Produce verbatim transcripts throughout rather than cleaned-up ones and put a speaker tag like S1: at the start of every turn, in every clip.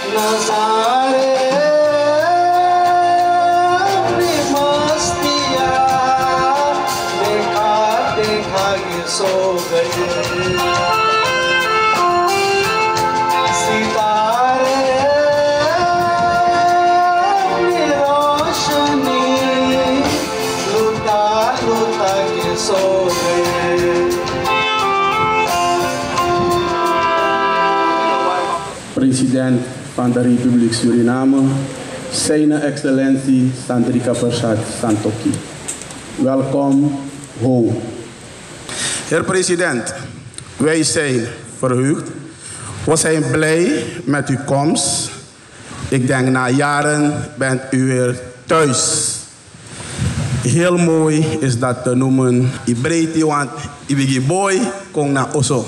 S1: President van de Republiek Suriname, Zijn Excellentie Sandrika Persat Santokhi. Welkom, ho.
S2: Heer president, wij zijn verheugd. We zijn blij met uw komst. Ik denk na jaren bent u weer thuis. Heel mooi is dat te noemen. Ik breed je, want ik ben boy, kom naar Osso.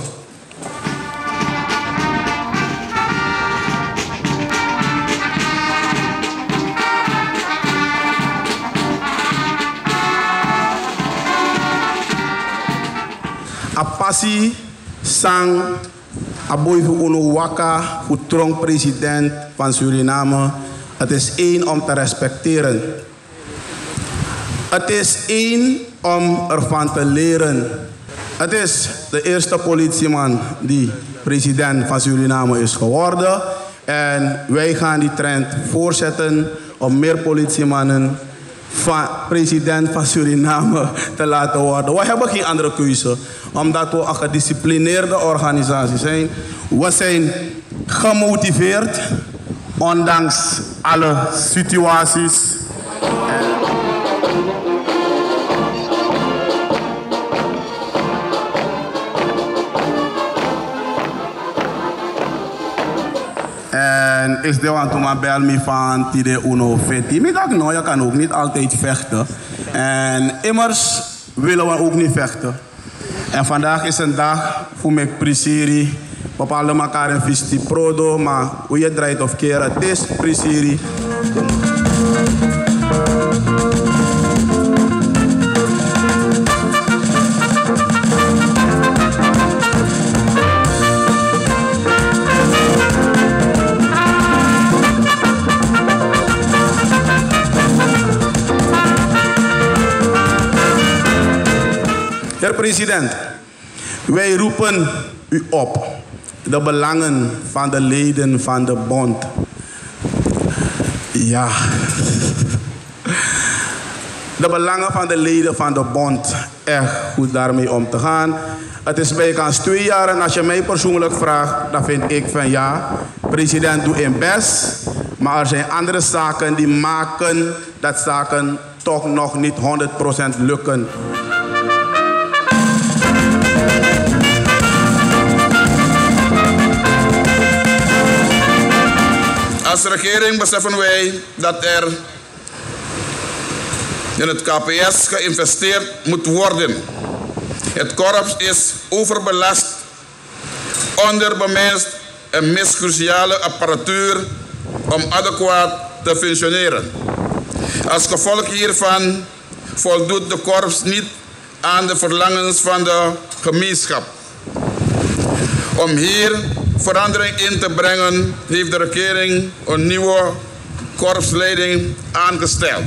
S2: A passie sang aboy voor uno waka voor trong president van Suriname. Het is één om te respecteren. Het is één om ervan te leren. Het is de eerste politieman die president van Suriname is geworden. En wij gaan die trend voortzetten om meer politiemannen van president van Suriname te laten worden. We hebben geen andere keuze, omdat we een gedisciplineerde organisatie zijn. We zijn gemotiveerd, ondanks alle situaties. En is de want om bel me van tide uno vetti. Ik dacht, nou, je kan ook niet altijd vechten. En immers willen we ook niet vechten. En vandaag is een dag voor mij prisiri. Bepaalde elkaar een visti prodo, maar hoe je draait of keer, het is prisiri. Heer president, wij roepen u op de belangen van de leden van de bond. Ja. De belangen van de leden van de bond. Echt goed daarmee om te gaan. Het is bijkans twee jaar en als je mij persoonlijk vraagt, dan vind ik van ja, president doet zijn best. Maar er zijn andere zaken die maken dat zaken toch nog niet honderd procent lukken.
S3: Als regering beseffen wij dat er in het K P S geïnvesteerd moet worden. Het korps is overbelast, onderbemanst en mist cruciale apparatuur om adequaat te functioneren. Als gevolg hiervan voldoet de korps niet aan de verlangens van de gemeenschap. Om hier verandering in te brengen, heeft de regering een nieuwe korpsleiding aangesteld.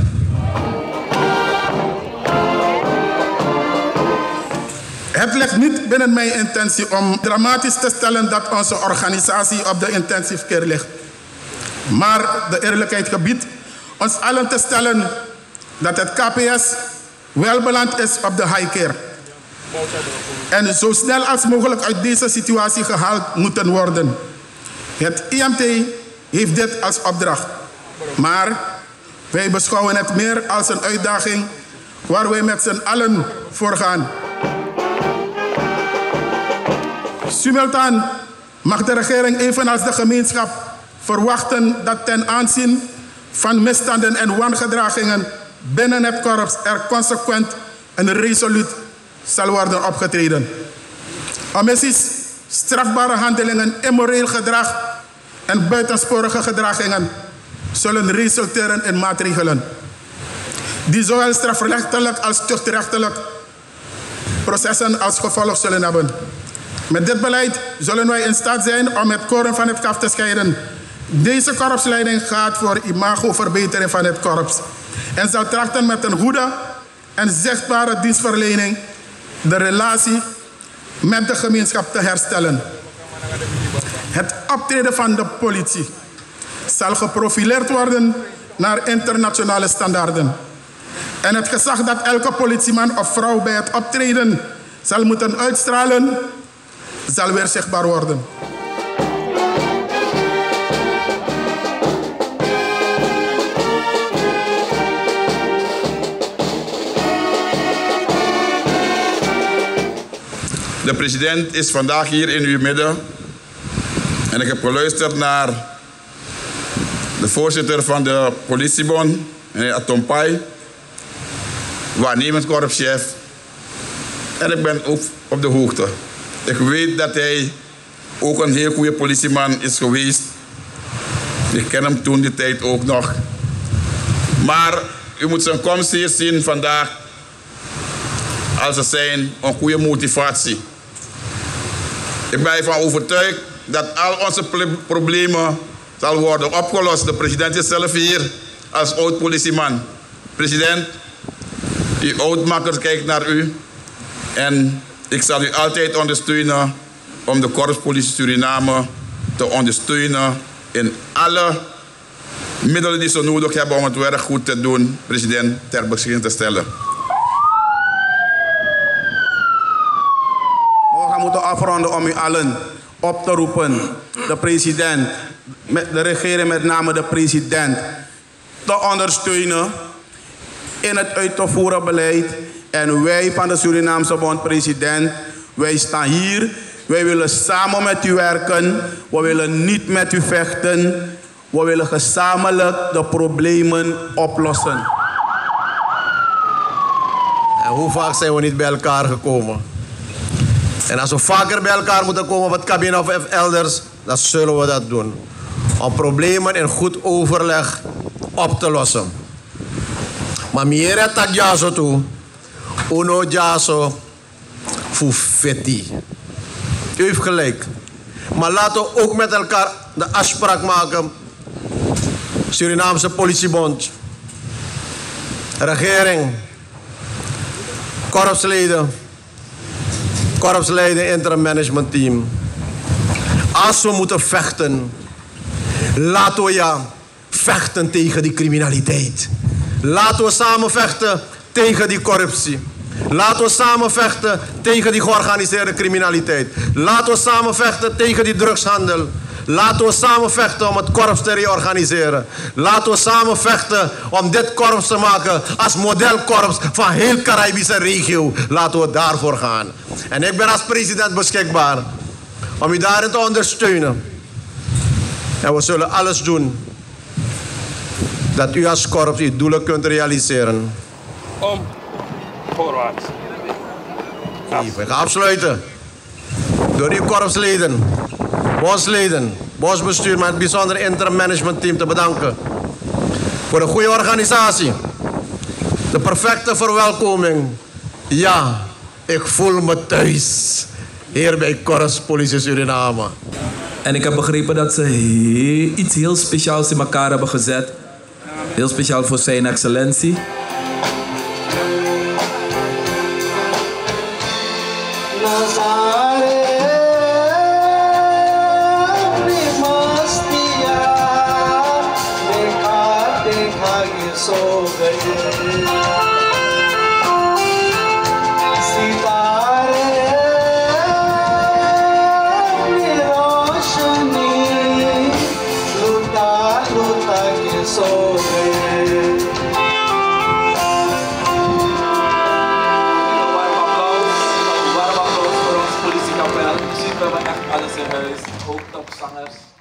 S4: Het ligt niet binnen mijn intentie om dramatisch te stellen dat onze organisatie op de intensive care ligt. Maar de eerlijkheid gebiedt ons allen te stellen dat het K P S wel beland is op de high care. En zo snel als mogelijk uit deze situatie gehaald moeten worden. Het I M T heeft dit als opdracht. Maar wij beschouwen het meer als een uitdaging waar wij met z'n allen voor gaan. Simultaan mag de regering evenals de gemeenschap verwachten dat ten aanzien van misstanden en wangedragingen binnen het korps er consequent en resoluut zal worden opgetreden. Omissies, strafbare handelingen, immoreel gedrag en buitensporige gedragingen zullen resulteren in maatregelen die zowel strafrechtelijk als tuchtrechtelijk processen als gevolg zullen hebben. Met dit beleid zullen wij in staat zijn om het koren van het kaf te scheiden Deze korpsleiding gaat voor imagoverbetering van het korps en zal trachten met een goede en zichtbare dienstverlening de relatie met de gemeenschap te herstellen. Het optreden van de politie zal geprofileerd worden naar internationale standaarden. En het gezag dat elke politieman of vrouw bij het optreden zal moeten uitstralen, zal weer zichtbaar worden.
S3: De president is vandaag hier in uw midden en ik heb geluisterd naar de voorzitter van de politiebond, meneer Atompai, waarnemend korpschef. En ik ben ook op de hoogte. Ik weet dat hij ook een heel goede politieman is geweest. Ik ken hem toen die tijd ook nog. Maar u moet zijn komst hier zien vandaag als het zijn een goede motivatie. Ik ben ervan overtuigd dat al onze problemen zal worden opgelost. De president is zelf hier als oud-politieman. President, uw oud-makker kijkt naar u. En ik zal u altijd ondersteunen om de Korpspolitie Suriname te ondersteunen in alle middelen die ze nodig hebben om het werk goed te doen, president, ter beschikking te stellen.
S2: We moeten afronden om u allen op te roepen, de president, de regering met name de president, te ondersteunen in het uit te voeren beleid. En wij van de Surinaamse Bond, president, wij staan hier. Wij willen samen met u werken. We willen niet met u vechten. We willen gezamenlijk de problemen oplossen.
S5: En hoe vaak zijn we niet bij elkaar gekomen? En als we vaker bij elkaar moeten komen op het kabinet of elders, dan zullen we dat doen. Om problemen in goed overleg op te lossen. Maar meer tak jaso toe, uno jaso fufeti. U heeft gelijk. Maar laten we ook met elkaar de afspraak maken. Surinaamse politiebond, regering, korpsleden, korpsleden, interim management team. Als we moeten vechten, laten we ja vechten tegen die criminaliteit. Laten we samen vechten tegen die corruptie. Laten we samen vechten tegen die georganiseerde criminaliteit. Laten we samen vechten tegen die drugshandel. Laten we samen vechten om het korps te reorganiseren. Laten we samen vechten om dit korps te maken als modelkorps van heel Caribische regio. Laten we daarvoor gaan. En ik ben als president beschikbaar om u daarin te ondersteunen. En we zullen alles doen dat u als korps uw doelen kunt realiseren.
S6: Om voorwaarts.
S5: Ik ga afsluiten door uw korpsleden, bondsleden, bondsbestuur met het bijzonder interim management team te bedanken voor een goede organisatie, de perfecte verwelkoming. Ja, ik voel me thuis hier bij Korpspolitie Suriname.
S6: En ik heb begrepen dat ze heel, iets heel speciaals in elkaar hebben gezet. Heel speciaal voor zijn excellentie. Alles in huis, ook topzangers.